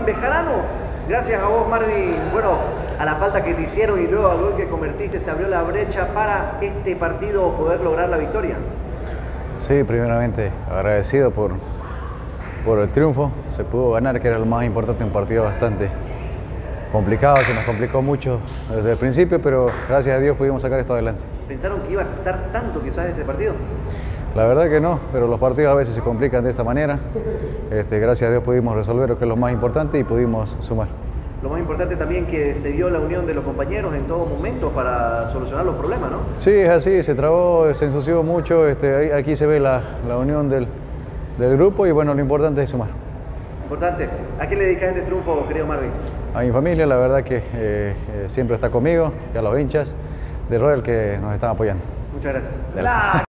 Marvin Bejarano. Gracias a vos, Marvin. Bueno, a la falta que te hicieron y luego al gol que convertiste, se abrió la brecha para este partido poder lograr la victoria. Sí, primeramente agradecido por el triunfo. Se pudo ganar, que era lo más importante, un partido bastante complicado, se nos complicó mucho desde el principio, pero gracias a Dios pudimos sacar esto adelante. ¿Pensaron que iba a costar tanto quizás ese partido? La verdad que no, pero los partidos a veces se complican de esta manera. Gracias a Dios pudimos resolver lo que es lo más importante y pudimos sumar. Lo más importante también que se vio la unión de los compañeros en todo momento para solucionar los problemas, ¿no? Sí, es así, se trabó, se ensució mucho, aquí se ve la unión del grupo y bueno, lo importante es sumar. Importante. ¿A qué le dedicas este triunfo, querido Marvin? A mi familia, la verdad que siempre está conmigo, y a los hinchas de Royal que nos están apoyando. Muchas gracias.